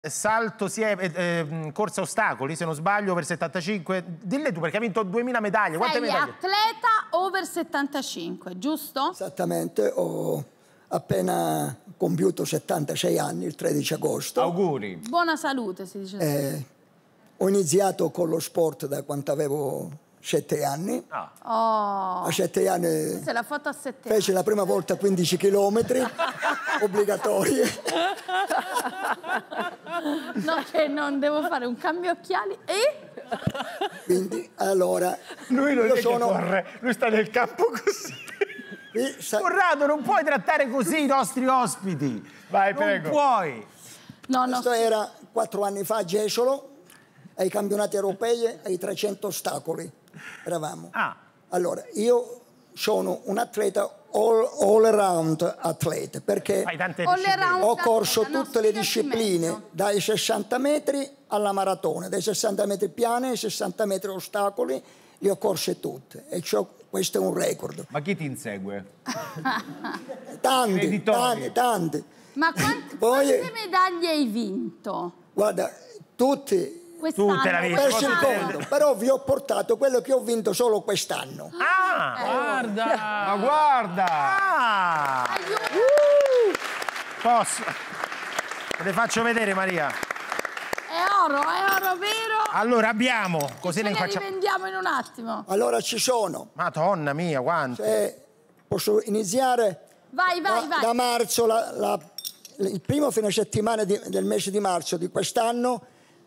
Salto, corsa ostacoli, se non sbaglio, over 75. Dille tu, perché hai vinto 2000 medaglie. Quante Sei medaglie? atleta over 75, giusto? Esattamente, ho appena compiuto 76 anni, il 13 agosto. Auguri. Buona salute, si dice. Ho iniziato con lo sport da quando avevo 7 anni. Oh, A 7 anni se l'ha fatta a 7 anni. fece la prima volta 15 chilometri, obbligatorie. No, che non devo fare un cambio occhiali e... Quindi, allora... Lui non io è che sono... corre, lui sta nel campo così. Corrado, non puoi trattare così i nostri ospiti. Vai, non prego. puoi. No, no. Questo era 4 anni fa a Jesolo, ai campionati europei, ai 300 ostacoli. Eravamo. Allora, io sono un atleta all around atleta, perché Fai tante discipline. ho corso tutte le spiegaci discipline, meglio. dai 60 metri alla maratona, dai 60 metri piani ai 60 metri ostacoli, le ho corse tutte. E questo è un record. Ma chi ti insegue? Tanti. Ma quante medaglie hai vinto? Guarda, tutte. Tutte la vita. Per secondo, però vi ho portato quello che ho vinto solo quest'anno. Guarda! Ma guarda! Posso? Te le faccio vedere, Maria. È oro vero? Allora abbiamo, così ne Ce ne facciamo. rivendiamo in un attimo. Allora ci sono. Madonna mia, quanti. Posso iniziare? Vai. Da marzo, il primo fine settimana del mese di marzo di quest'anno,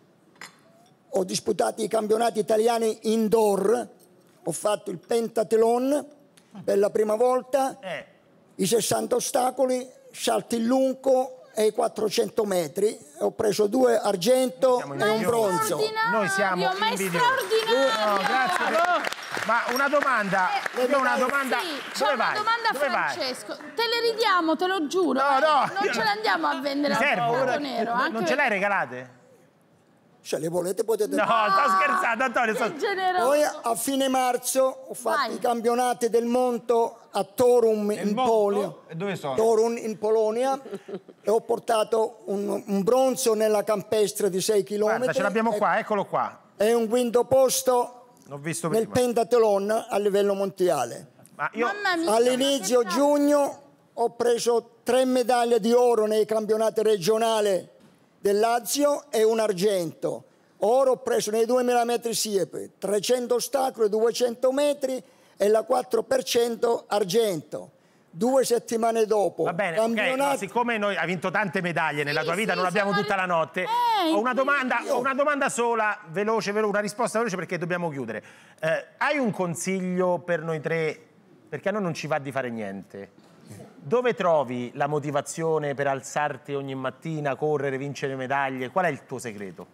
ho disputato i campionati italiani indoor, ho fatto il pentathlon per la prima volta, i 60 ostacoli, salto in lungo e i 400 metri. Ho preso 2 argento e un bronzo. Noi siamo ma è invidiosi. straordinario! No, grazie. Ma una domanda, io ho una domanda. Sì, Dove c'è una vai? domanda a Dove Francesco. Te le ridiamo, te lo giuro. No. Non ce le andiamo a vendere al mercato nero. Non ce l'hai regalate? Se le volete potete... No, sto scherzando, Antonio. Che generoso. Poi a fine marzo ho fatto i campionati del mondo a Toruń in Polonia. E dove sono? Toruń in Polonia e ho portato un bronzo nella campestre di 6 km. Guarda, ce l'abbiamo qua, eccolo qua. E un quinto posto L'ho visto nel prima. pentathlon a livello mondiale. Ma io... Mamma mia, All'inizio giugno ho preso 3 medaglie di oro nei campionati regionali del Lazio e un argento. Oro ho preso nei 2000 metri siepe, 300 ostacoli, 200 metri e la 4% argento. 2 settimane dopo. Va bene, ok, ma siccome hai vinto tante medaglie nella tua vita, non abbiamo tutta la notte, ho una domanda sola, veloce, una risposta veloce perché dobbiamo chiudere. Hai un consiglio per noi tre? Perché a noi non ci va di fare niente. Dove trovi la motivazione per alzarti ogni mattina, correre, vincere medaglie? Qual è il tuo segreto?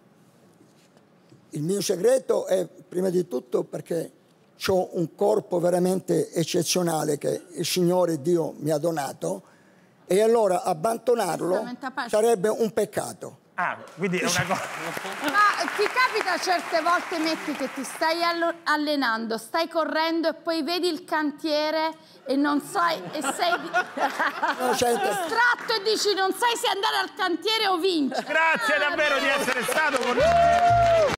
Il mio segreto è, prima di tutto, perché ho un corpo veramente eccezionale che il Signore Dio mi ha donato, e allora abbandonarlo sarebbe un peccato. Quindi è una cosa... Ma ti capita certe volte, metti che ti stai allenando, stai correndo e poi vedi il cantiere e non sai, e sei distratto e dici non sai se andare al cantiere o vinci. Grazie davvero di essere stato con noi.